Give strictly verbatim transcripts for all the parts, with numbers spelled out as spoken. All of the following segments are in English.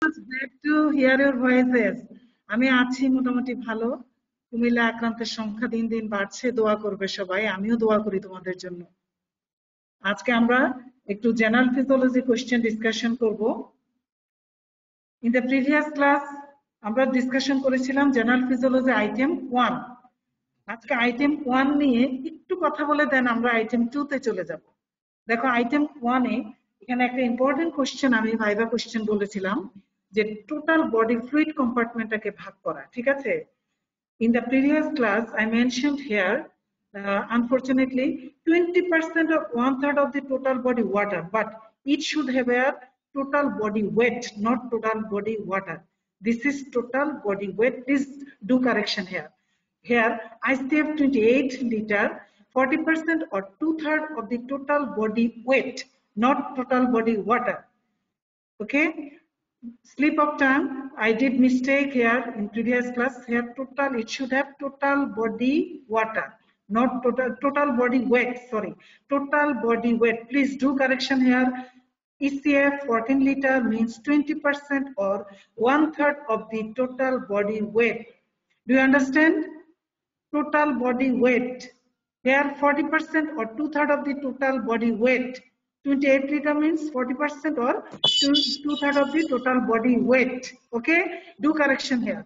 Glad to hear your voices. আমি আছি মোটামুটি ভালো। কুমিল্লা আক্রান্তের সংখ্যা দিন দিন বাড়ছে, দোয়া করবে সবাই, আমিও দোয়া করি তোমাদের জন্য। আজকে আমরা একটু জেনারেল ফিজিওলজি কোশ্চেন ডিসকাশন করব। ইন দ্য প্রিভিয়াস ক্লাস আমরা ডিসকাশন করেছিলাম জেনারেল ফিজিওলজি আইটেম ওয়ান। আজকে আইটেম ওয়ান নিয়ে একটু কথা বলে দেন আমরা আইটেম টু তে চলে যাব। দেখো আইটেম ওয়ানে এখানে একটা ইম্পর্টেন্ট কোশ্চেন আমি ভাইভা কোশ্চেন বলেছিলাম যে টোটাল বডি ফ্লুইড কম্পার্টমেন্টটাকে ভাগ করা, ঠিক আছে? In the previous class, I mentioned here, uh, unfortunately, twenty percent of one third of the total body water, but it should have a total body weight, not total body water. This is total body weight. Please do correction here. Here, I save twenty-eight liter, forty percent or two third of the total body weight, not total body water. Okay? Slip of tongue, I did mistake here in previous class. Here total, it should have total body water, not total total body weight. Sorry, total body weight. Please do correction here. E C F fourteen liter means twenty percent or one third of the total body weight. Do you understand? Total body weight. Here forty percent or two third of the total body weight. twenty-eight liter means forty percent or two, two third of the total body weight. Okay, do correction here.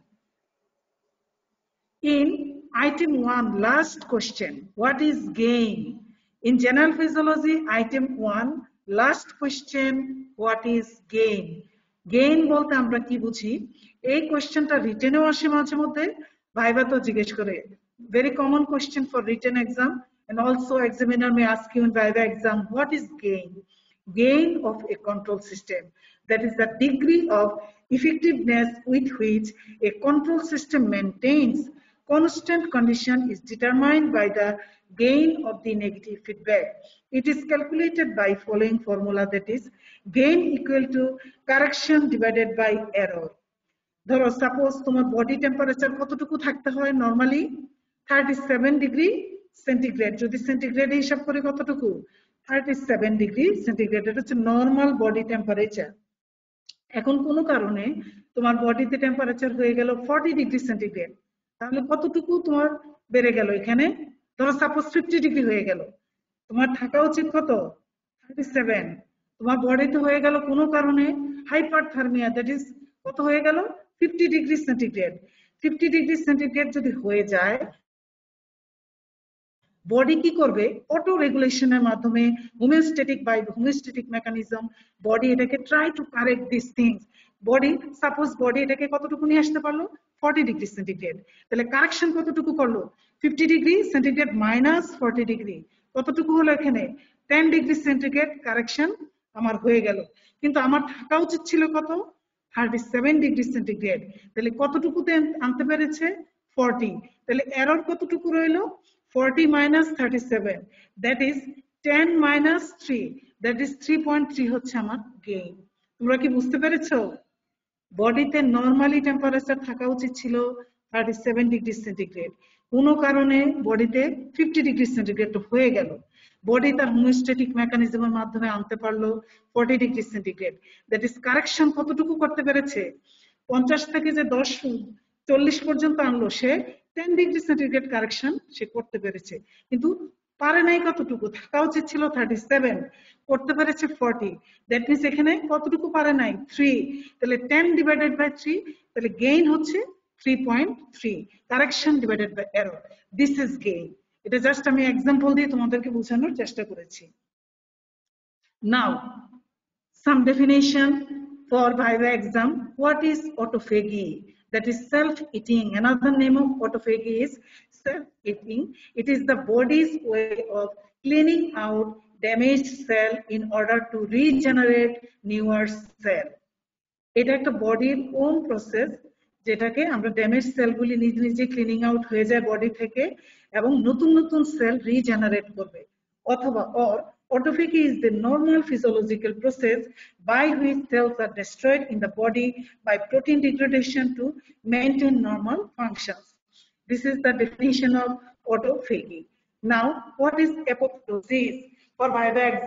In item one, last question, what is gain? In general physiology, item one, last question, what is gain? Gain bolte আমরা কি বুঝি? এই কোশ্চেনটা রিটেনেও আসে মাঝে মধ্যে, ভাইভাতো জিজ্ঞেস করে। Very common question for written exam. And also examiner may ask you in Viva exam, what is gain? Gain of a control system. That is the degree of effectiveness with which a control system maintains constant condition is determined by the gain of the negative feedback. It is calculated by following formula, that is gain equal to correction divided by error. ধরো suppose তোমার body temperature কতটুকু থাকতে হয় normally thirty-seven degree centigrade, যদি centigrade হিসাব করি কতটুকু thirty-seven degree centigrade, এটা হচ্ছে নরমাল বডি টেম্পারেচার। এখন কোনো কারণে তোমার বডিতে টেম্পারেচার হয়ে গেল forty ডিগ্রি সেন্টিগ্রেড, তাহলে কতটুকু তোমার বেড়ে গেল? এখানে ধরো সাপোজ fifty ডিগ্রি হয়ে গেল, তোমার থাকা উচিত কত thirty-seven, তোমার বডিতে হয়ে গেল কোনো কারণে হাইপারথার্মিয়া, দ্যাট ইজ কত হয়ে গেল fifty degree centigrade. fifty degree centigrade যদি হয়ে যায়, বডি কি করবে? অটো রেগুলেশনের মাধ্যমে homeostatic by homeostatic mechanism body এটাকে try to correct this things. Body suppose body এটাকে কতটুকু নিয়ে আসতে পারলো forty ডিগ্রি সেন্টিগ্রেড, তাহলে কারেকশন কতটুকু করলো fifty degree centigrade minus forty degree, কতটুকু হলো এখানে ten ডিগ্রি সেন্টিগ্রেড কারেকশন আমার হয়ে গেল। কিন্তু আমার থাকা উচিত ছিল কত thirty-seven ডিগ্রি সেন্টিগ্রেড, তাহলে কতটুকুতে আনতে পেরেছে forty, তাহলে এরর কতটুকু রইলো forty minus thirty-seven, that is ten minus three, that is three point three হচ্ছে আমার গেইন। তোমরা কি বুঝতে পেরেছো? বডিতে নরমালি টেম্পারেচার থাকা উচিত ছিল thirty-seven ডিগ্রি সেন্টিগ্রেড, কোনো কারণে বডিতে fifty ডিগ্রি সেন্টিগ্রেড হয়ে গেল, বডি তার হোমিওস্ট্যাটিক মেকানিজমের মাধ্যমে আনতে পারলো forty degree centigrade, that is correction কতটুকু করতে পেরেছে? পঞ্চাশ থেকে যে দশ চল্লিশ পর্যন্ত আনলো, সে ten ডিগ্রি সেন্টিগ্রেড কারেকশন সে করতে পেরেছে, কিন্তু পারে নাই কতটুকু? থাকা উচিত ছিল thirty-seven, করতে পেরেছে forty, দ্যাট মিন্স এখানে কতটুকু পারে নাই three, তাহলে ten ডিভাইডেড বাই three, তাহলে গেইন হচ্ছে three point three, correction divided by error, this is gain. এটা জাস্ট আমি এক্সাম্পল দিয়ে তোমাদেরকে বোঝানোর চেষ্টা করেছি। নাও some definition for Viva exam. What is autophagy? That is self-eating. Another name of autophagy is self-eating. It is the body's way of cleaning out damaged cell in order to regenerate newer cell. এটা একটা বডির on process, যেটাকে আমরা damage সেলগুলি নিজে নিজে cleaning out হয়ে যায় বডি থেকে এবং নতুন নতুন সেল রিজেনারেট করবে। অথবা or autophagy is the normal physiological process by which cells are destroyed in the body by protein degradation to maintain normal functions. This is the definition of autophagy. Now, what is apoptosis? For Viva exam,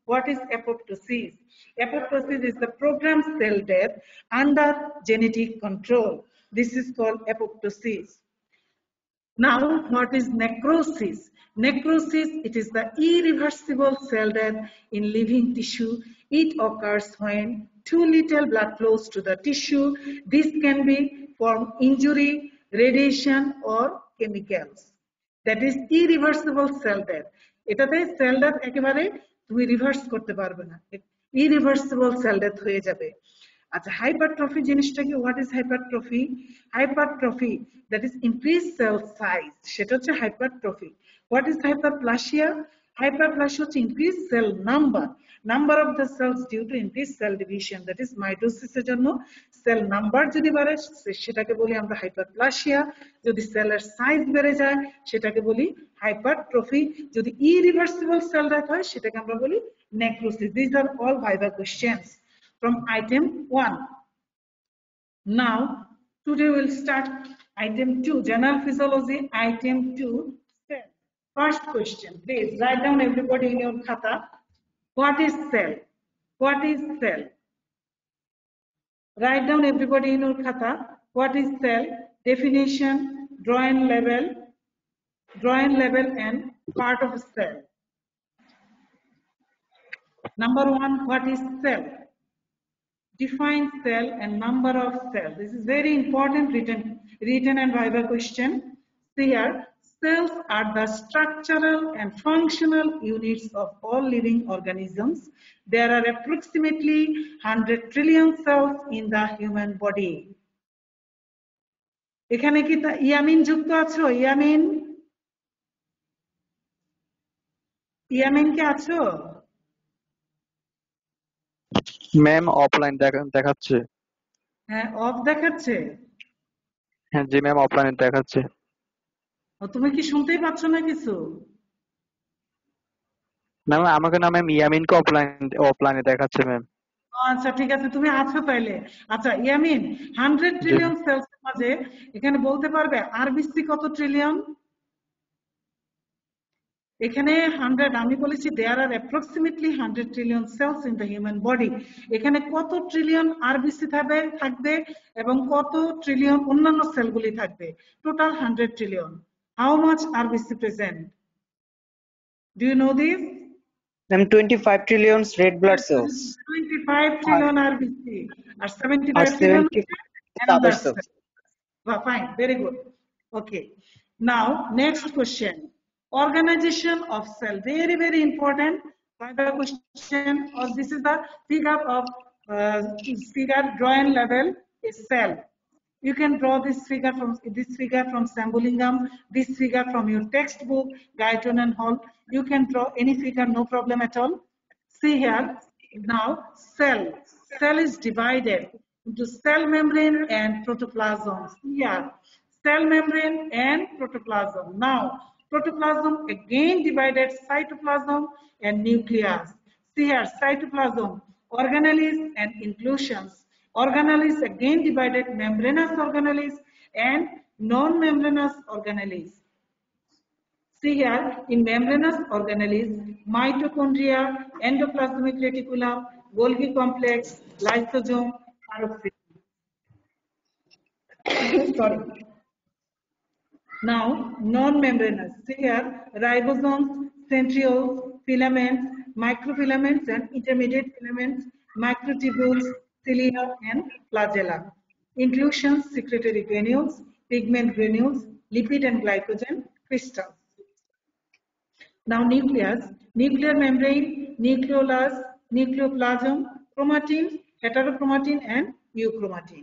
What is apoptosis? Apoptosis is the programmed cell death under genetic control. This is called apoptosis. Now, what is necrosis? Necrosis, it is the irreversible cell death in living tissue. It occurs when too little blood flows to the tissue. This can be from injury, radiation, or chemicals. That is irreversible cell death. এটাতে cell death একেবারে তুমি reverse করতে পারবে না। Irreversible cell death হয়ে যাবে। আচ্ছা, hypertrophy জিনিসটা কি? What is hypertrophy? Hypertrophy, that is increased cell size, সেটা হচ্ছে hypertrophy. What is hyperplasia? Hyperplasia হচ্ছে increased cell number. Number of the cells due to increased cell division, that is mitosis এর জন্য cell number যদি বাড়ে সেটাকে বলি আমরা hyperplasia, যদি সেলের সাইজ বেড়ে যায় সেটাকে বলি hypertrophy, যদি irreversible cell death হয় সেটাকে আমরা বলি necrosis. These are all viva questions from item one. Now, today we'll start item two, general physiology, item two, cell. First question, please write down everybody in your khata. What is cell? What is cell? Write down everybody in your khata. What is cell? Definition, drawing level, drawing level and part of a cell. Number one, what is cell? Define cell and number of cells. This is very important written, written and viva question. See here, cells are the structural and functional units of all living organisms. There are approximately one hundred trillion cells in the human body. এখানে কি ইয়ামিন যুক্ত আছো? ইয়ামিন ইয়ামিন কে আছো? Ma'am offline দেখাচ্ছে। হ্যাঁ, of দেখাচ্ছে। হ্যাঁ জি ma'am, অফলাইনে দেখাচ্ছে। তুমি কি শুনতেই পাচ্ছ না কিছু? ম্যাম আমাকে না ম্যাম ইয়ামিনকে অফলাইন অফলাইনে দেখাচ্ছে ম্যাম। আচ্ছা ঠিক আছে, তুমি আছো তাইলে। আচ্ছা ইয়ামিন, হান্ড্রেড ট্রিলিয়ন সেলস এর মাঝে এখানে বলতে পারবে আরবিসি কত ট্রিলিয়ন? এখানে হান্ড্রেড, আমি বলেছি there are approximately hundred trillion cells in the human body. এখানে কত ট্রিলিয়ন আরবিসি থাকবে থাকবে এবং কত ট্রিলিয়ন অন্যান্য সেলগুলি থাকবে? Total hundred trillion. How much RBC present? Do you know this? Ma'am, twenty-five trillion red blood cells. twenty-five trillion R B C or seventy-five trillion other cells. Well, fine, very good. Okay. Now, next question. Organization of cell, very very important. Further question, or this is the figure of uh, figure drawing level is cell. You can draw this figure from this figure from Sambulingam, this figure from your textbook, Guyton and Hall. You can draw any figure, no problem at all. See here, now cell. Cell is divided into cell membrane and protoplasm. Here, cell membrane and protoplasm. Now, protoplasm again divided cytoplasm and nucleus. See here, cytoplasm, organelles and inclusions. Organelles again divided membranous organelles and non-membranous organelles. See here, in membranous organelles, mitochondria, endoplasmic reticulum, Golgi complex, lysosome, peroxisome. Sorry. Now, non-membranous. See here, ribosomes, centrioles, filaments, microfilaments and intermediate filaments, microtubules, cilia and flagella. Inclusions, secretory granules, pigment granules, lipid and glycogen crystals. Now nucleus, nuclear membrane, nucleolus, nucleoplasm, chromatin, heterochromatin and euchromatin.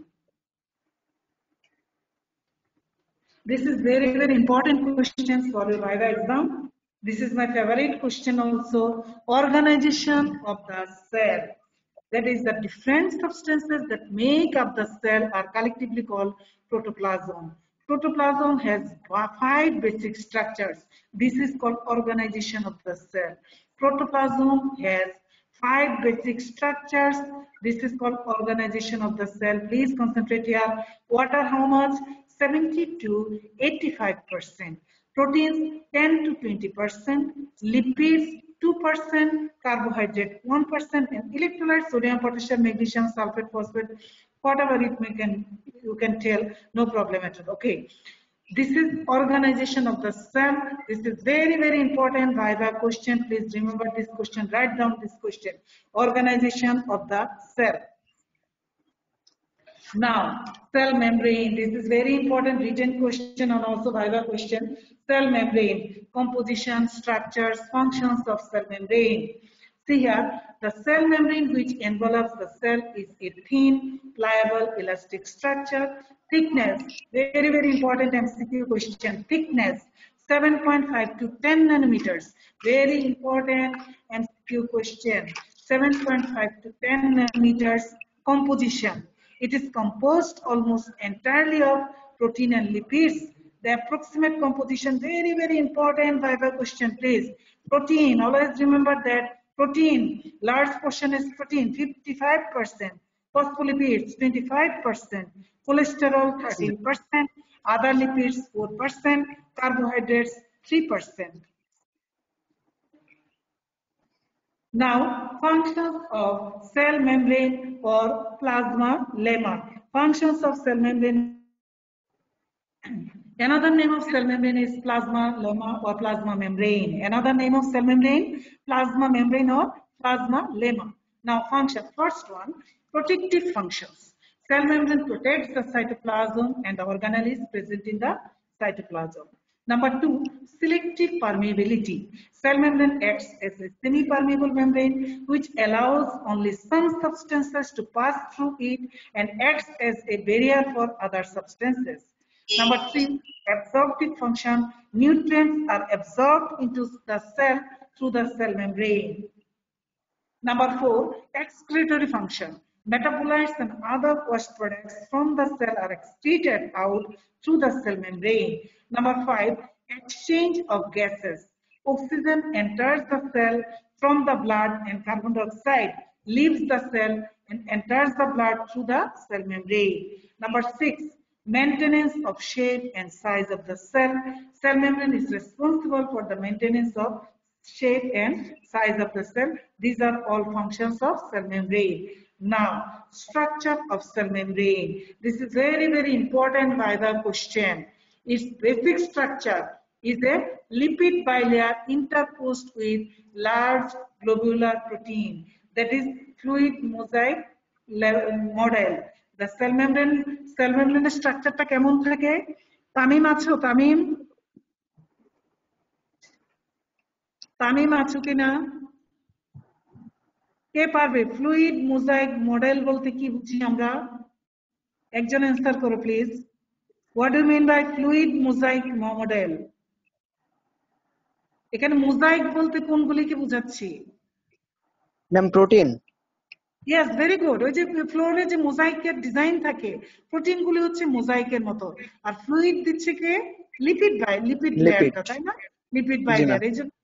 This is very very important question for your Viva exam. This is my favorite question also. Organization of the cell. That is, the different substances that make up the cell are collectively called protoplasm. Protoplasm has five basic structures. This is called organization of the cell. Protoplasm has five basic structures. This is called organization of the cell. Please concentrate here. Water how much? seventy to eighty-five percent. Proteins ten to twenty percent. Lipids two percent carbohydrate, one percent and electrolyte sodium, potassium, magnesium, sulfate, phosphate, whatever it may can you can tell, no problem at all. Okay. This is organization of the cell. This is very, very important viva question. Please remember this question, write down this question. Organization of the cell. Now, cell membrane. This is very important written question and also viva question. Cell membrane, composition, structures, functions of cell membrane. See here, the cell membrane which envelops the cell is a thin, pliable, elastic structure. Thickness, very, very important M C Q question. Thickness, seven point five to ten nanometers. Very important M C Q question. seven point five to ten nanometers. Composition. It is composed almost entirely of protein and lipids. The approximate composition, very, very important viva question, please. Protein, always remember that protein, large portion is protein, fifty-five percent. Phospholipids, twenty-five percent. Cholesterol, thirteen percent. Other lipids, four percent. Carbohydrates, three percent. Now, functions of cell membrane or plasma lemma. Functions of cell membrane. Another name of cell membrane is plasma lemma or plasma membrane. Another name of cell membrane, plasma membrane or plasma lemma. Now, function. First one, protective functions. Cell membrane protects the cytoplasm and the organelle is present in the cytoplasm. Number two, selective permeability. Cell membrane acts as a semi-permeable membrane which allows only some substances to pass through it and acts as a barrier for other substances. Number three, absorptive function. Nutrients are absorbed into the cell through the cell membrane. Number four, excretory function. Metabolites and other waste products from the cell are excreted out through the cell membrane. Number five, exchange of gases. Oxygen enters the cell from the blood and carbon dioxide leaves the cell and enters the blood through the cell membrane. Number six, maintenance of shape and size of the cell. Cell membrane is responsible for the maintenance of shape and size of the cell. These are all functions of cell membrane. Now, structure of cell membrane. This is very, very important viva question. Its basic structure is a lipid bilayer interposed with large globular protein. That is fluid mosaic model. The cell membrane, cell membrane structure ta kemon thake? Tamim acho, Tamim? Tamim acho kina? কে পারবে? Fluid mosaic model বলতে কি বুঝি আমরা? একজন answer করো please. What do mean by fluid mosaic model? এখানে mosaic বলতে কোনগুলিকে বোঝাচ্ছি? Ma'am protein. Yes, very good. ওই যে ফ্লোরে যে মোজাইকের ডিজাইন থাকে, প্রোটিনগুলি হচ্ছে মোজাইকের মতো, আর ফ্লুইড দিচ্ছে কে? লিপিড বাই লিপিড লেয়ারটা, তাই না? লিপিড বাই লেয়ার, এই জন্য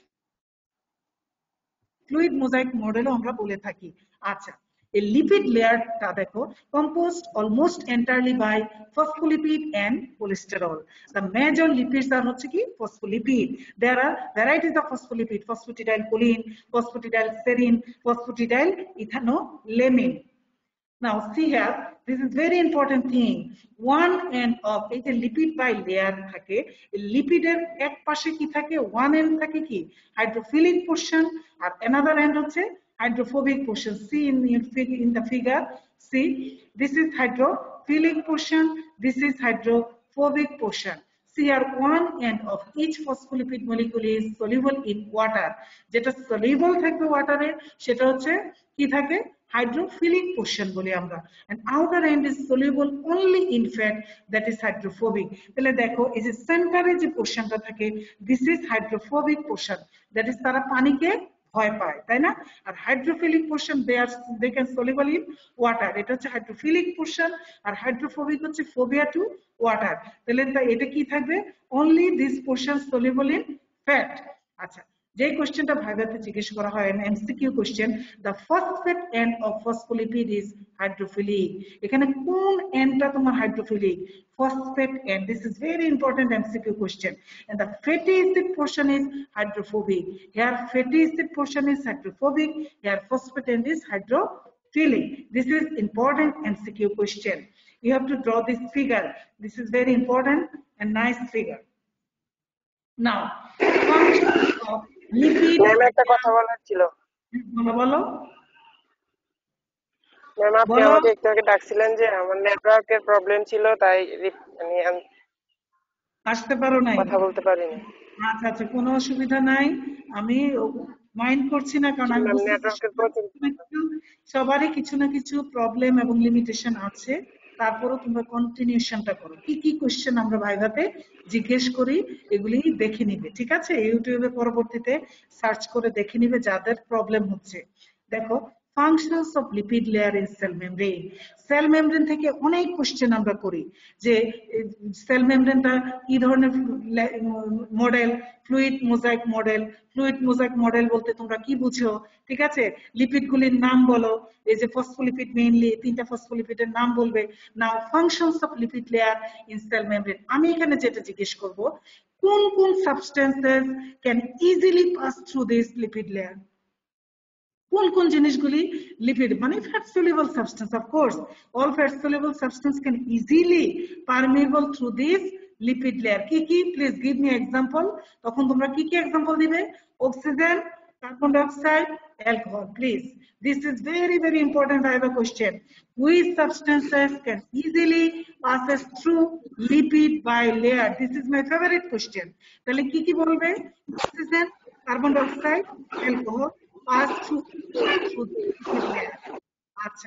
ফ্লুইড মোজাইক মডেলও আমরা বলে থাকি। আচ্ছা, এই লিপিড লেয়ারটা দেখো, composed almost entirely by phospholipid and cholesterol. The major lipids are হচ্ছে কি? Phospholipid. There are varieties of phospholipid: phosphatidylcholine, phosphatidylserine, phosphatidylethanolamine. Now see here, this is very important thing. One end of এই যে lipid by layer থাকে, লিপিডের এক পাশে কি থাকে? One end থাকে কি? হাইড্রোফিলিক পোরশন, আর another end হচ্ছে hydrophobic portion. See in, in the figure, see, this is hydrophilic portion, this is hydrophobic portion. See here, one end of each phospholipid molecule is soluble in water. যেটা soluble থাকবে ওয়াটারে সেটা হচ্ছে কি থাকে? Hydrophilic portion বলি আমরা, and outer end is soluble only in fat, that is hydrophobic. তাহলে দেখো এই যে সেন্টারে যে পোরশনটা থাকে, this is hydrophobic portion, that is তারা পানিকে ভয় পায়, তাই না? আর hydrophilic portion they are they can soluble in water, এটা হচ্ছে হাইড্রোফিলিক পোরশন, আর হাইড্রোফোবিক হচ্ছে ফোবিয়া টু ওয়াটার। তাহলে এটা কি থাকবে? Only this portion soluble in fat. আচ্ছা, যে কোশ্চেনটা ভাইভাতে জিজ্ঞেস করা হয় MCQ question, the phosphate end of phospholipid is hydrophilic. এখানে কোন এন্ডটা তোমার hydrophilic? Phosphate end. This is very important MCQ question. And the fatty acid portion is hydrophobic. Here fatty acid portion is hydrophobic, here phosphate end is hydrophilic. This is important M C Q question. You have to draw this figure. This is very important and nice figure. Now, function of lipid. Ma'am একটা কথা বলার ছিল। বলো বলো। Ma'am আপনি আমাকে একটু আগে ডাকছিলেন যে আমার নেটওয়ার্কের প্রবলেম ছিল, তাই মানে আসতে পারো নাই, কথা বলতে পারিনি। আচ্ছা আচ্ছা, কোনো অসুবিধা নাই, আমি মাইন্ড করছি না, কারণ আমি সবারই কিছু না কিছু প্রবলেম এবং লিমিটেশন আছে। তারপরও তোমরা কন্টিনিউশনটা করো। কি কি কোশ্চেন আমরা ভাইভাতে জিজ্ঞেস করি এগুলি দেখে নিবে, ঠিক আছে? ইউটিউবে পরবর্তীতে সার্চ করে দেখে নিবে যাদের প্রবলেম হচ্ছে। দেখো, functions of lipid layer in cell membrane. Cell membrane থেকে অনেক কোশ্চেন আমরা করি যে সেল মেমব্রেনটা কি ধরনের model, fluid mosaic model. Fluid mosaic model বলতে তোমরা কি বুঝো, ঠিক আছে? লিপিডগুলির নাম বলো, এই যে ফসফোলিপিড, মেইনলি তিনটা ফসফোলিপিডের নাম বলবে। Now functions of lipid layer in cell membrane, আমি এখানে যেটা জিজ্ঞেস করব, কোন কোন substances can easily pass through this lipid layer? কোন কোন জিনিসগুলি লিপিড মানে fat soluble substance, of course all fat soluble substance can easily permeable through this lipid layer. কি কি? Please give me example. তখন তোমরা কি কি এক্সাম্পল দিবে? Oxygen, carbon dioxide, alcohol. Please, this is very very important. I have a question. Which substances can easily passes through lipid bilayer? This is my favorite question. তাহলে কি কি বলবে? Oxygen, carbon dioxide, alcohol pass through through the lipid layer. আচ্ছা,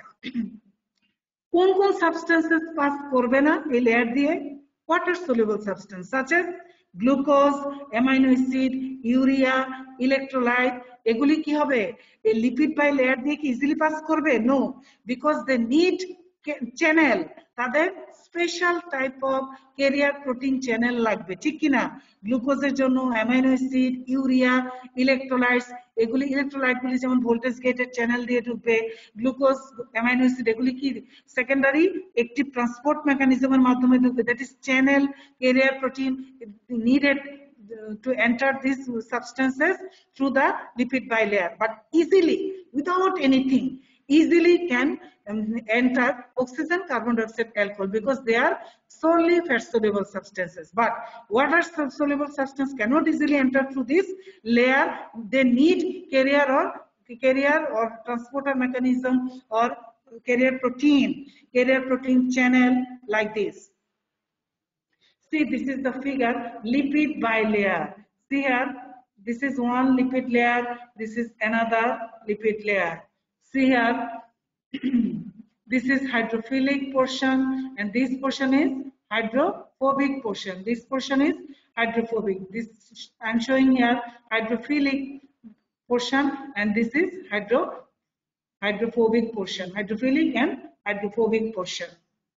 কোন কোন substances pass করবে না এই লেয়ার দিয়ে? Water soluble substance such as glucose, amino acid, urea, electrolyte, এগুলি কি হবে? এই লিপিড বাই লেয়ার দিয়ে কি ইজিলি পাস করবে? No, because they need channel, তাদের special type of carrier protein channel লাগবে, ঠিক কিনা? গ্লুকোজের জন্য অ্যামাইনো অ্যাসিড, ইউরিয়া, ইলেকট্রোলাইটস, এগুলি ইলেকট্রোলাইট গুলি যেমন ভোল্টেজ গেটেড চ্যানেল দিয়ে ঢুকবে, গ্লুকোজ, অ্যামাইনো অ্যাসিড এগুলি কি সেকেন্ডারি একটিভ ট্রান্সপোর্ট মেকানিজমের মাধ্যমে ঢুকবে, that is channel carrier protein needed to enter these substances through the lipid bilayer, but easily without anything easily can um, enter oxygen, carbon dioxide, alcohol, because they are solely fat soluble substances. But water soluble substance cannot easily enter through this layer. They need carrier or carrier or transporter mechanism or carrier protein, carrier protein channel like this. See, this is the figure, lipid bilayer. See here, this is one lipid layer, this is another lipid layer. See here, this is hydrophilic portion and this portion is hydrophobic portion. This portion is hydrophobic. This I'm showing here hydrophilic portion and this is hydro hydrophobic portion. Hydrophilic and hydrophobic portion.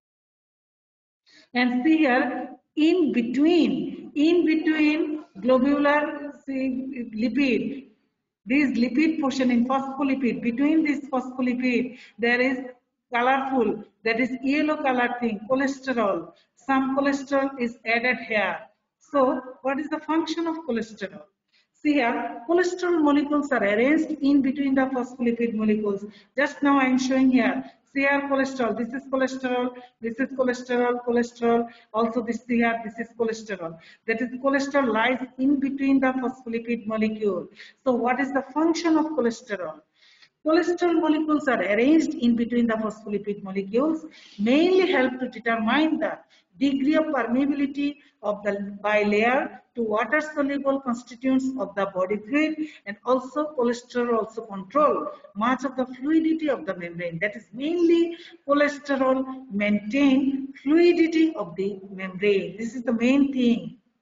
And see here, in between, in between globular see, lipid, this lipid portion in phospholipid, between this phospholipid, there is colorful, that is yellow color thing, cholesterol. Some cholesterol is added here. So, what is the function of cholesterol? See here, cholesterol molecules are arranged in between the phospholipid molecules. Just now I am showing here. See here, cholesterol. This is cholesterol. This is cholesterol. Cholesterol. Also this here. This is cholesterol. That is, cholesterol lies in between the phospholipid molecule. So, what is the function of cholesterol? Cholesterol molecules are arranged in between the phospholipid molecules, mainly help to determine the degree of permeability of the bilayer to water soluble constituents of the body fluid, and also cholesterol also control much of the fluidity of the membrane. That is, mainly cholesterol maintain fluidity of the membrane. This is the main thing.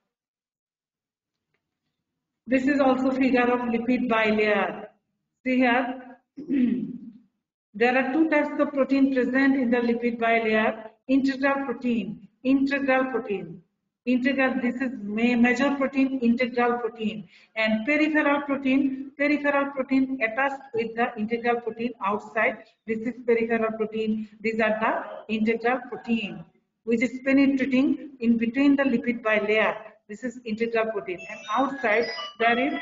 This is also figure of lipid bilayer. See here, there are two types of protein present in the lipid bilayer. Integral protein, integral protein. Integral, this is major protein, integral protein, and peripheral protein, peripheral protein attached with the integral protein outside. This is peripheral protein. These are the integral protein, which is penetrating in between the lipid bilayer. This is integral protein, and outside there is,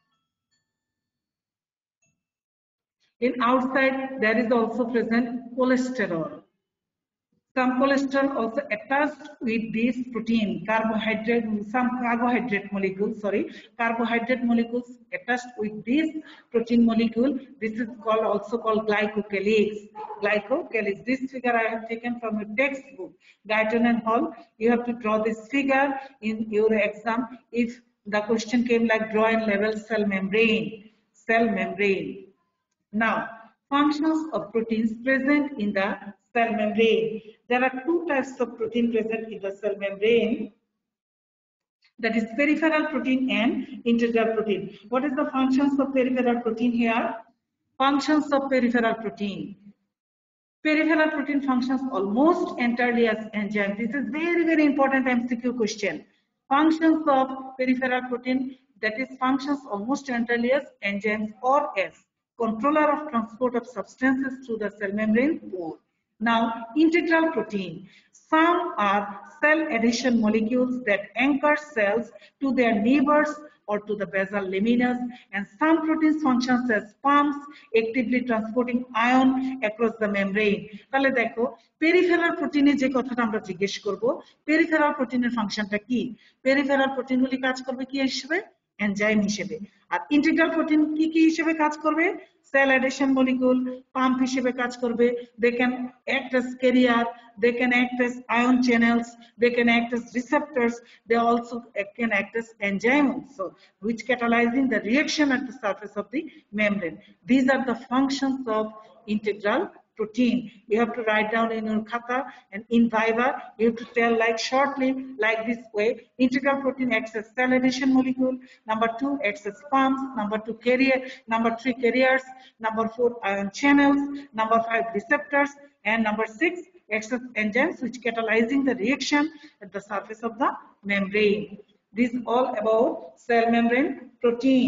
in outside there is also present cholesterol. Some cholesterol also attached with this protein, carbohydrate, some carbohydrate molecules, sorry, carbohydrate molecules attached with this protein molecule. This is called, also called glycocalyx. Glycocalyx. This figure I have taken from your textbook, Guyton and Hall. You have to draw this figure in your exam. If the question came like draw and level cell membrane, cell membrane. Now, functions of proteins present in the cell membrane. There are two types of protein present in the cell membrane, that is peripheral protein and integral protein. What is the functions of peripheral protein here? Functions of peripheral protein. Peripheral protein functions almost entirely as enzymes. This is very, very important M C Q question. Functions of peripheral protein, that is functions almost entirely as enzymes or as controller of transport of substances through the cell membrane pore. Now, integral protein. Some are cell adhesion molecules that anchor cells to their neighbors or to the basal laminas, and some proteins functions as pumps, actively transporting ion across the membrane. তাহলে দেখো peripheral প্রোটিনে যে কথাটা আমরা জিজ্ঞেস করব, peripheral প্রোটিনের ফাংশনটা কি? পেরিফেরাল প্রোটিনগুলি কাজ করবে কি হিসেবে? এনজাইম হিসেবে। আর ইন্টিগ্রাল প্রোটিন কি কি হিসেবে কাজ করবে? cell adhesion molecule, pump হিসেবে কাজ করবে, they can act as carrier, they can act as ion channels, they can act as receptors, they also can act as enzyme also, which catalyzing the reaction at the surface of the membrane. These are the functions of integral protein. You have to write down in your khata, and in viva you have to tell like shortly like this way. Integral protein acts as cell adhesion molecule, number two acts as pumps, number two carrier, number three carriers, number four ion channels, number five receptors, and number six acts as enzymes which catalyzing the reaction at the surface of the membrane. This is all about cell membrane protein.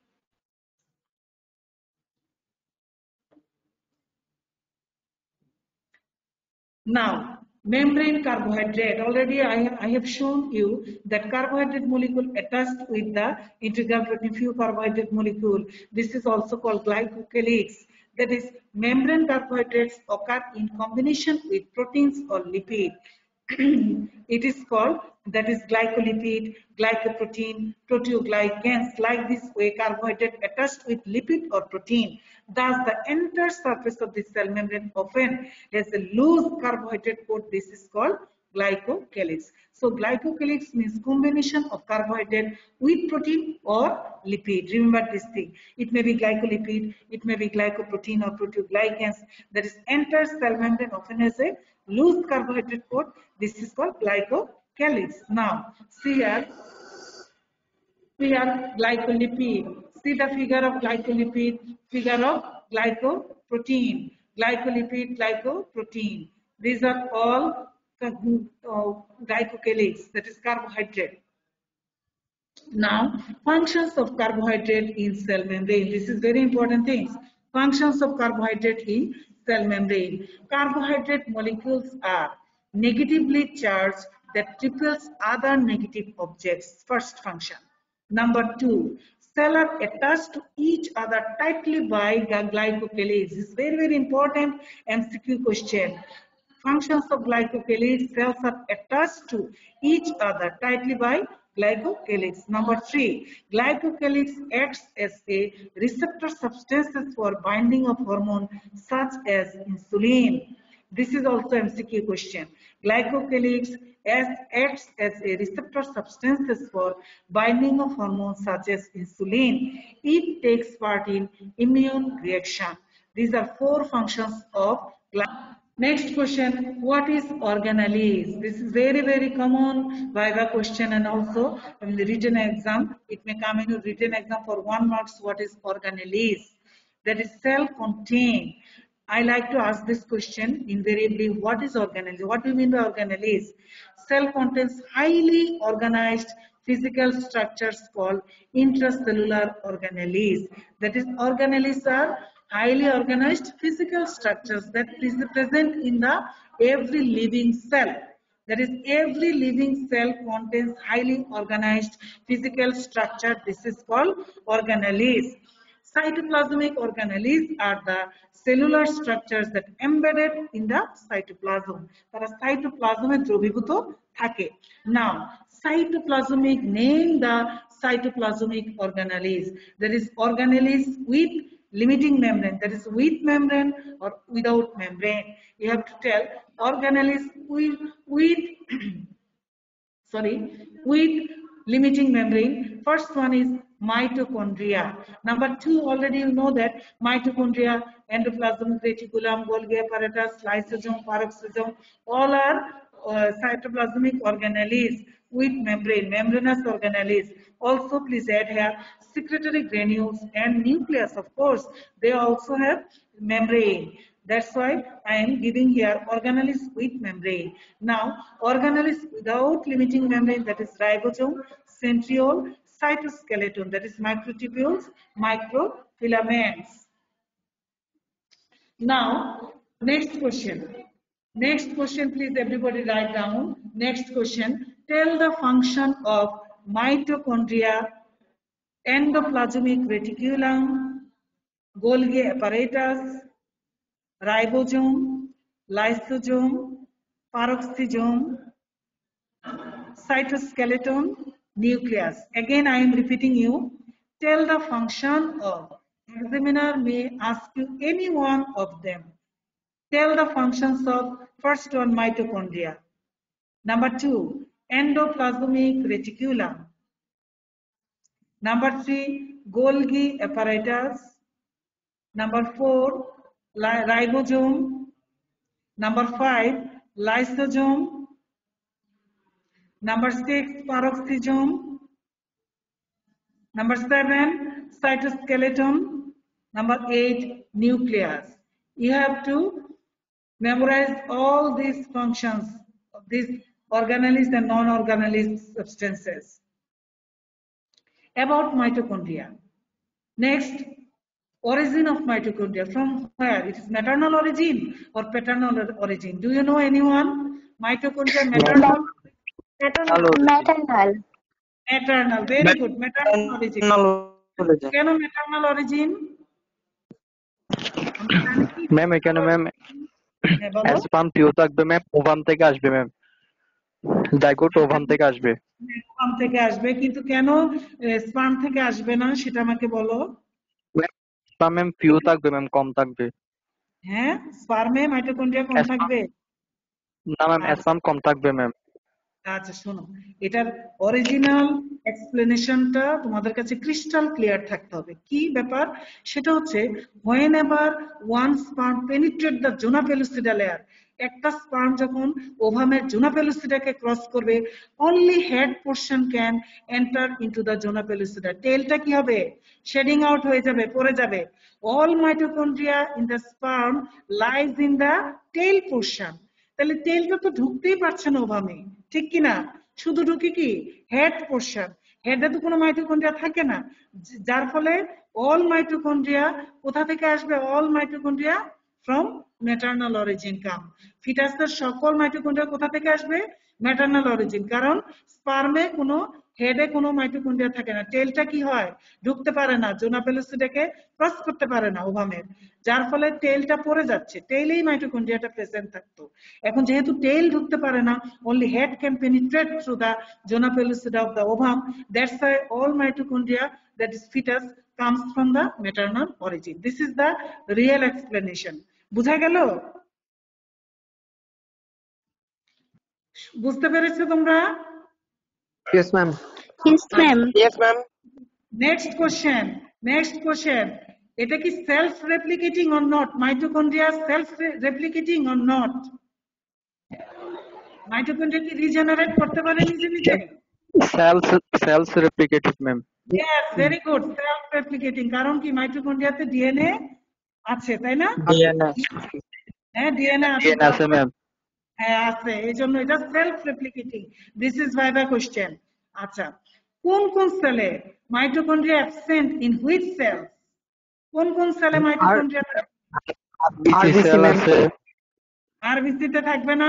Now, membrane carbohydrate. Already I have, I have shown you that carbohydrate molecule attached with the integral protein, few carbohydrate molecule. This is also called glycocalyx. That is, membrane carbohydrates occur in combination with proteins or lipid. It is called, that is glycolipid, glycoprotein, proteoglycans. Like this way, carbohydrate attached with lipid or protein. Thus, the entire surface of the cell membrane often has a loose carbohydrate coat. This is called glycocalyx. So, glycocalyx means combination of carbohydrate with protein or lipid. Remember this thing. It may be glycolipid, it may be glycoprotein or proteoglycans. That is, entire cell membrane often has a loose carbohydrate coat. This is called glycocalyx. Now, see here, see here glycolipid. See the figure of glycolipid, figure of glycoprotein, glycolipid, glycoprotein. These are all uh, glycocalyx, that is carbohydrate. Now, functions of carbohydrate in cell membrane. This is very important things. Functions of carbohydrate in cell membrane. Carbohydrate molecules are negatively charged that repels other negative objects. First function. Number two, cells are attached to each other tightly by glycocalyx. This is very, very important M C Q question. Functions of glycocalyx, cells are attached to each other tightly by glycocalyx. Number three, glycocalyx acts as a receptor substances for binding of hormone such as insulin. This is also M C Q question. Glycocalyx as acts as a receptor substances for binding of hormones such as insulin. It takes part in immune reaction. These are four functions of glycocalyx. Next question, what is organelles? This is very, very common viva question, and also in the written exam. It may come in a written exam for one marks. What is organelles? That is cell contain I like to ask this question invariably. What is organelle? What do you mean by organelle? Is cell contains highly organized physical structures called intracellular organelles. That is, organelles are highly organized physical structures that is present in the every living cell. That is, every living cell contains highly organized physical structure. This is called organelles. Cytoplasmic organelles are the cellular structures that embedded in the cytoplasm. তারা সাইটোপ্লাজমে দ্রবীভূত থাকে। Now, cytoplasmic, name the cytoplasmic organelles. There is organelles with limiting membrane, that is with membrane or without membrane. You have to tell organelles with with sorry with limiting membrane. First one is mitochondria. Number two, already you know that mitochondria, endoplasmic reticulum, Golgi apparatus, lysosome, peroxisome, all are uh, cytoplasmic organelles with membrane, membranous organelles. Also, please add here secretory granules and nucleus. Of course, they also have membrane. That's why I am giving here organelles with membrane. Now, organelles without limiting membrane, that is ribosome, centriole, cytoskeleton, that is microtubules, microfilaments. Now, next question. Next question, please everybody write down. Next question. Tell the function of mitochondria, endoplasmic reticulum, Golgi apparatus, ribosome, lysosome, peroxisome, cytoskeleton, nucleus. Again, I am repeating you. Tell the function of. Examiner may ask you any one of them. Tell the functions of first one, mitochondria. Number two, endoplasmic reticulum. Number three, Golgi apparatus. Number four, ribosome. Number five, lysosome. Number six, peroxisome. Number seven, cytoskeleton. Number eight, nucleus. You have to memorize all these functions of these organelles and non-organelles substances. About mitochondria. Next, origin of mitochondria. From where? It is maternal origin or paternal origin. Do you know anyone? Mitochondria maternal? Maternal. Maternal. Maternal. Very good. Maternal origin. কেন maternal origin? Ma'am এখানে ma'am sperm পিও থাকবে ma'am, ovum থেকে আসবে ma'am, zygote ovum থেকে আসবে। Sperm থেকে আসবে, কিন্তু কেন স্পার্ম থেকে আসবে না সেটা আমাকে বলো। স্পার্ম ম্যাম পিও থাকবে ম্যাম, কম থাকবে। হ্যাঁ, স্পার্মে মাইটোকন্ড্রিয়া কম থাকবে না ম্যাম, স্পার্ম কম থাকবে ম্যাম। আচ্ছা শোনো, এটার অরিজিনাল এক্সপ্লেনেশনটা তোমাদের কাছে ক্রিস্টাল ক্লিয়ার থাকতে হবে। কি ব্যাপার সেটা হচ্ছে, whenever one sperm penetrate the zona pellucida layer, একটা স্পার্ম যখন ওভামের জোনা পেলুসিডাকে ক্রস করবে, only head portion can enter into the zona pellucida. টেলটা কি হবে? শেডিং আউট হয়ে যাবে, পড়ে যাবে। all mitochondria in the sperm lies in the tail portion. তাহলে টেলটা তো ঢুকতেই পারছে না ওভামে, ঠিক কি না? শুধু ঢুকে কি হেড পোরশন, হেডে তো কোনো মাইটোকন্ড্রিয়া থাকে না, যার ফলে অল মাইটোকন্ড্রিয়া কোথা থেকে আসবে? All mitochondria from maternal origin come. ফিটাসের সকল মাইটোকন্ড্রিয়া কোথা থেকে আসবে? ম্যাটারনাল অরিজিন, কারণ স্পার্মে কোনো হেডে কোনো মাইটোকন্ড্রিয়া থাকে না। টেলটা কি হয়? ঢুকতে পারে না, জোনা পেলুসিডাকে ক্রস করতে পারে না ওভামের, যার ফলে টেলটা পড়ে যাচ্ছে। টেইলেই মাইটোকন্ড্রিয়াটা প্রেজেন্ট থাকতো। এখন যেহেতু টেইল ঢুকতে পারে না, only head can penetrate through the zona pellucida of the ovum. That's why all mitochondria, that is fetus, comes from the maternal origin. This is the real explanation. বুঝা গেল? বুঝতে পেরেছো তোমরা? Yes, ma'am. Yes, ma'am. Yes, ma'am. Next question. Next question. এটা কি self replicating or not? Mitochondria self replicating or not? Mitochondria কি regenerate করতে পারে নিজে নিজে? Cells cells replicated ma'am. Yes, very good. Self replicating, কারণ কি মাইটোকন্ড্রিয়াতে ডিএনএ আছে তাই না? ডিএনএ হ্যাঁ ডিএনএ আছে ডিএনএ আছে ম্যাম। হ্যাঁ আছে, এই জন্য এটা self replicating. This is viva question. আচ্ছা, কোন কোন সেলে mitochondria absent in which cell? কোন কোন সেলে মাইটোকন্ড্রিয়া আরবিসি সেল আছে, আরবিসি তে থাকবে না?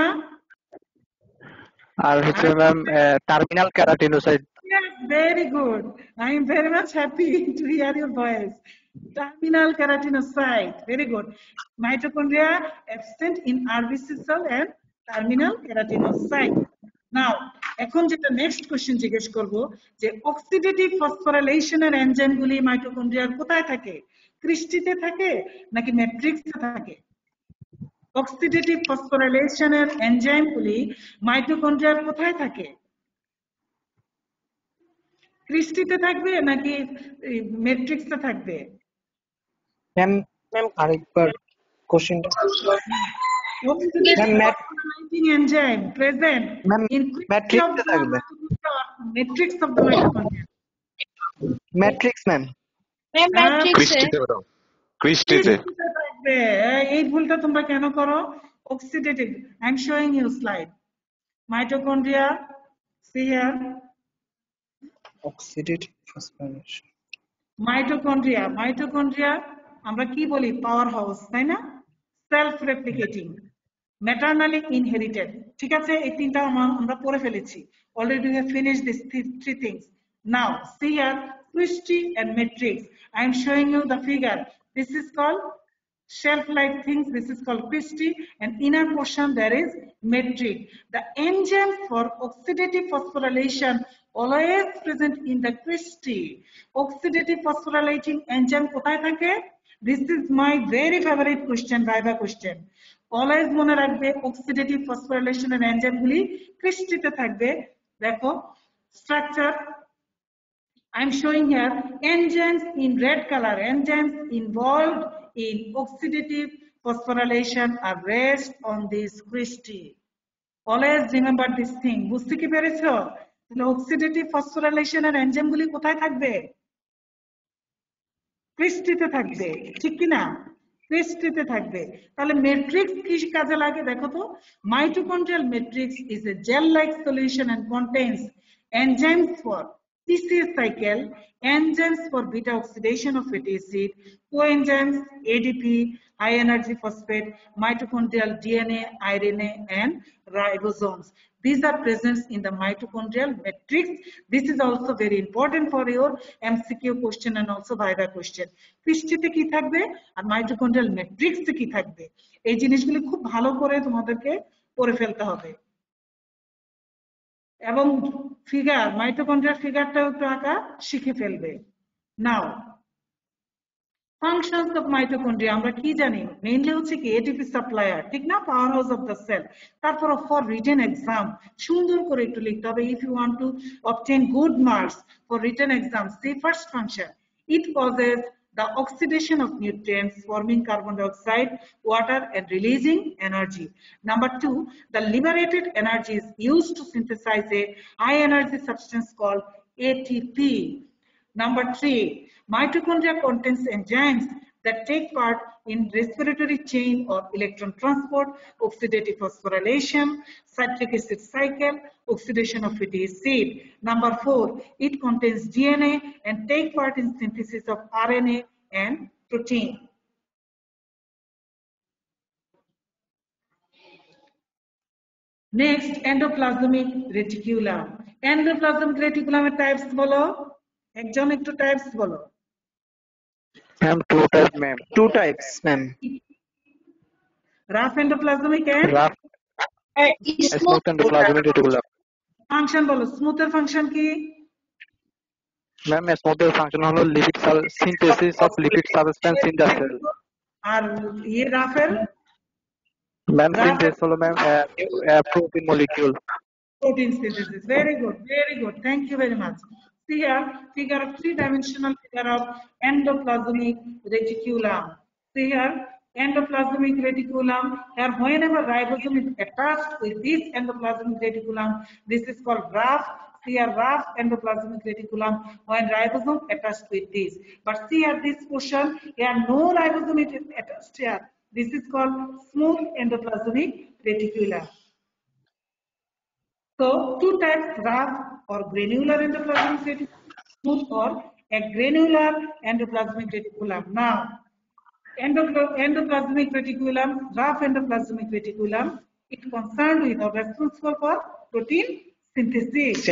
আর হচ্ছে ma'am terminal keratinocyte. Yes, very good. I am very much happy to hear your voice. Terminal keratinocyte. Very good. Mitochondria absent in R B C cell and terminal keratinocyte. Now, এখন যেটা next question জিজ্ঞেস করব যে oxidative ফসফোরাইলেশনের এনজাইমগুলি মাইটোকন্ড্রিয়ার কোথায় থাকে? ক্রিস্টিতে থাকে নাকি ম্যাট্রিক্সে থাকে? অক্সিডেটিভ ফসফোরাইলেশনের এনজাইমগুলি মাইটোকন্ড্রিয়ার কোথায় থাকে? ক্রিস্টিতে থাকবে নাকি ম্যাট্রিক্সে থাকবে? ম্যাম ম্যাম আরেকবার কোশ্চেনটা এনজাইম প্রেজেন্ট ম্যাম ইন ম্যাট্রিক্সে থাকবে। Matrix of the mitochondria. Matrix ma'am. Ma'am ম্যাট্রিক্সে ক্রিস্টিতে বলো, ক্রিস্টিতে। থাকবে। এই ভুলটা তোমরা কেন করো? Oxidative, I am showing you slide. Mitochondria, see here, oxidative phosphorylation. Mitochondria, mitochondria আমরা কি বলি? পাওয়ার হাউস, তাই না? Self replicating, maternally inherited. ঠিক আছে, এই তিনটা আমরা পড়ে ফেলেছি। Already we have finished this three things. Now see here, Christy and matrix. I am showing you the figure. This is called shelf-like things. This is called Christy, and inner portion there is matrix. The enzyme for oxidative phosphorylation always present in the Christy. Oxidative phosphorylating enzyme কোথায় থাকে? This is my very favorite question, viva question. Always মনে রাখবে oxidative phosphorylation এর enzyme গুলি ক্রিস্টিতে থাকবে। দেখো structure I'm showing here enzymes in red color. Enzymes involved in oxidative phosphorylation are rest on this Christy. Always remember this thing. বুঝতে কি পেরেছো? তাহলে oxidative phosphorylation এর এনজাইম গুলি কোথায় থাকবে? ক্রিস্টিতে থাকবে, ঠিক কি না? ক্রিস্টিতে থাকবে। তাহলে ম্যাট্রিক্স কি কাজে লাগে দেখো তো। Mitochondrial matrix is a gel-like solution and contains enzymes for P C S cycle, enzymes for beta oxidation of fatty acid, coenzymes, A D P, high energy phosphate, mitochondrial D N A, R N A, and ribosomes. These are present in the mitochondrial matrix. This is also very important for your M C Q question and also viva question. ক্রিস্টিতে কি থাকবে আর mitochondrial matrix এ কি থাকবে, এই জিনিসগুলি খুব ভালো করে তোমাদেরকে পড়ে ফেলতে হবে। এবং ফিগার, মাইটোকন্ড্রিয়ার ফিগারটাও একটু আঁকা শিখে ফেলবে। নাও ফাংশনস অফ মাইটোকন্ড্রিয়া আমরা কি জানি? মেইনলি হচ্ছে কি এটিপি সাপ্লায়ার, ঠিক না? Powerhouse of the cell. তারপর ফর রিটেন এক্সাম সুন্দর করে একটু লিখতে হবে। If you want to obtain good marks for written exam, see first function, it causes the oxidation of nutrients, forming carbon dioxide, water, and releasing energy. Number two, the liberated energy is used to synthesize a high energy substance called A T P. Number three, mitochondria contains enzymes that take part in respiratory chain or electron transport, oxidative phosphorylation, citric acid cycle, oxidation of fatty acid. Number four, it contains D N A and take part in synthesis of R N A and protein. Next, endoplasmic reticulum. Endoplasmic reticulum এর types বলো, একজন একটু types বলো। Ma'am two type ma'am. Two types ma'am. Rough endoplasmic and rough smooth endoplasmic reticulum. Function বলো, smooth এর function কি? Ma'am smooth এর function হলো lipid synthesis of lipid substance in the cell. আর ইয়ে রাফের? ম্যাম সিনথেসিস হলো ma'am protein molecule. Protein synthesis. Very good, very good. Thank you very much. See here, figure of three-dimensional figure of endoplasmic reticulum. See here, endoplasmic reticulum. Here, whenever ribosome is attached with this endoplasmic reticulum, this is called graph. See a rough endoplasmic reticulum when ribosome attached with this. But see at this portion, here no ribosome is attached here. This is called smooth endoplasmic reticulum. So two types, rough or granular endoplasmic reticulum, smooth or a granular endoplasmic reticulum. Now, endoplasmic reticulum, rough endoplasmic reticulum, it concerned with or responsible for protein synthesis.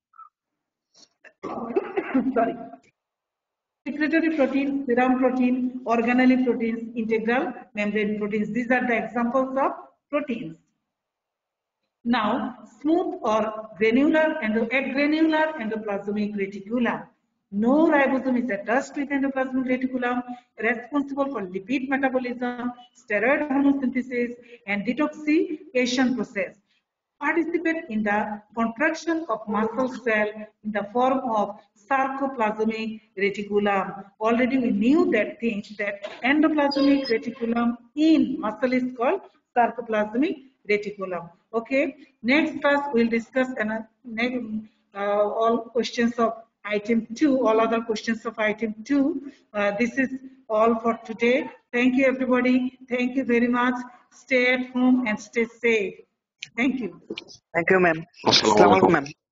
Sorry. Secretory proteins, serum protein, organelle proteins, integral membrane proteins. These are the examples of proteins. Now, smooth or granular and granular endoplasmic reticulum. No ribosome is attached with endoplasmic reticulum, responsible for lipid metabolism, steroid hormone synthesis, and detoxification process. Participate in the contraction of muscle cell in the form of sarcoplasmic reticulum. Already we knew that thing, that endoplasmic reticulum in muscle is called sarcoplasmic reticulum. Okay, next class we'll discuss another, uh, all questions of item two, all other questions of item two. Uh, this is all for today. Thank you everybody. Thank you very much. Stay at home and stay safe. Thank you. Thank you, ma'am. Assalamu alaikum. Assalamualaikum, ma'am.